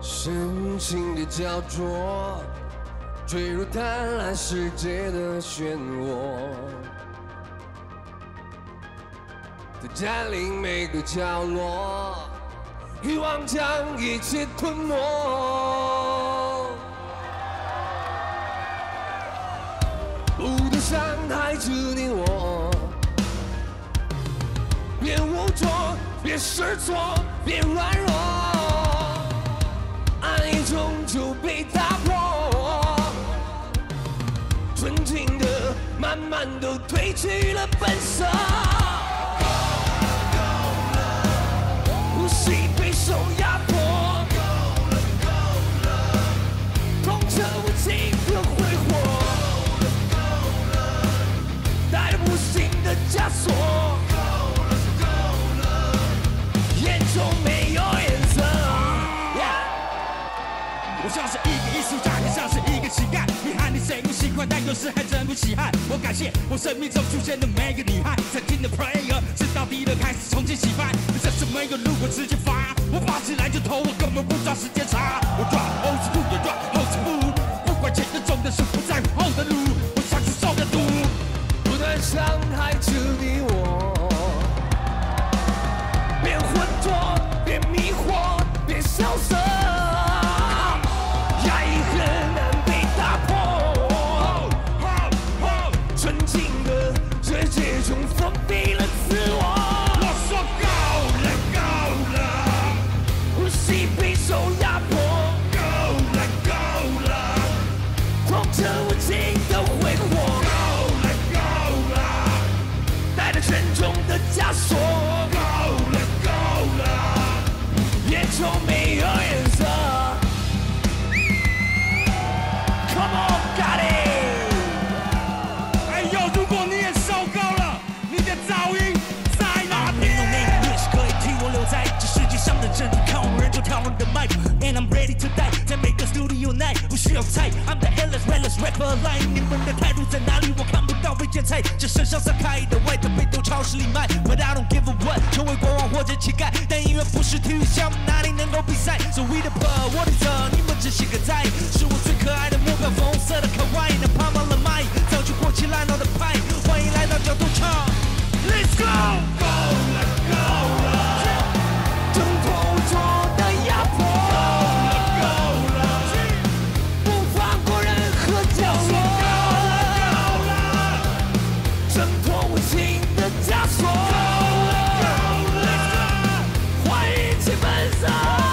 深情的焦灼，坠入贪婪世界的漩涡，它占领每个角落，欲望将一切吞没。不断伤害着你我，别无助，别失措，别软弱。 爱终究被打破，纯净的慢慢都褪去了本色，呼吸备受压迫，痛彻无情的挥霍，带着无形的枷锁，眼中没有颜色。 我像是一个艺术家，也像是一个乞丐。你喊你谁不喜欢，但有时还真不稀罕。我感谢我生命中出现的每个女孩，曾经的 player 直到低了开始重新起翻。这是没有路我直接发，我爬起来就投，我根本不抓时间差。我抓后几步也抓后几步，不管前的重的是不在乎后的路，我想去受的毒， 不断伤害着你我，别浑浊，别迷惑，别萧瑟。 封闭了自我， 我说够了够了， 呼吸备受压迫， 够了够了， 痛彻无情的挥霍， 够了够了， 带着沉重的枷锁， 够了够了， 眼中没有颜色。Come on, GALI！ 哎呦，如果你也受够了。 噪音在哪边？ 也是可以替我留在这世界上的真理，看我人就跳我的麦 ，And I'm ready to die， 在每个 studio night 不需要猜 ，I'm the illest realest rapper alive。你们的态度在哪里？我看不到被剪裁，这身上散开的外套被都超市里卖 ，But I don't give a what， 成为国王或者乞丐，但音乐不是体育项目，哪里能够比赛 ？So we the bird， 我的这，你们只是个仔，是我最可爱的目标，粉红色的KEY，能爬满了麦，早就过期烂老的派，欢迎来到角斗场。 Let's go！ 够了够了， 挣脱无助的压迫， 够了， 不放过任何角落， 够了， 挣脱无情的枷锁， 够了， 还一切本色。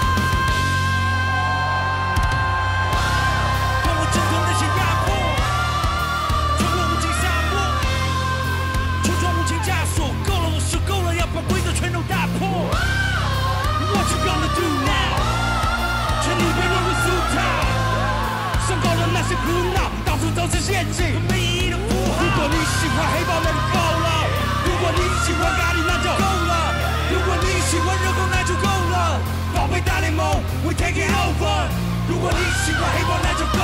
让我挣脱那些压迫，穿过无尽沙漠，冲撞无情枷锁。够了，我说够了，要把规则全都打破。What you gonna do now？ 全力被落入俗套，受够了那些苦恼，到处都是陷阱，没意义的符号。如果你喜欢黑豹，那就够了；如果你喜欢咖喱，那就够了；如果你喜欢热狗，那就够了。宝贝大联盟 ，We take it over。如果你喜欢黑豹，那就够